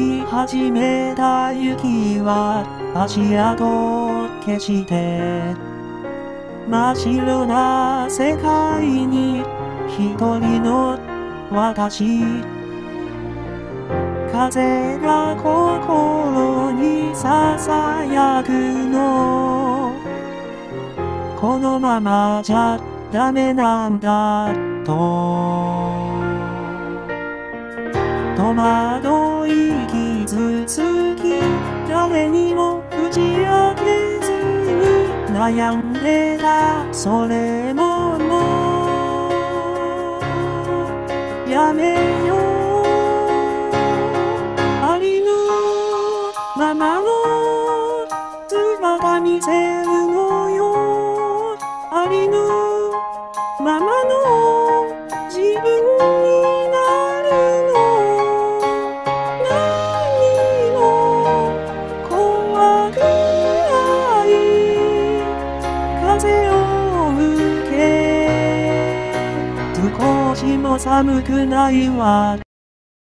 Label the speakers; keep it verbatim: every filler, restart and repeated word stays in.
Speaker 1: り始めた雪は足跡を消して真っ白な世界に一人の私風が心にささやくのこのままじゃダメなんだと戸惑い傷つき誰にも打ち明けずに悩んでたそれももうやめようありのままの姿見せるのよありのままの自分になるの何も怖くない風を受け少しも寒くないわ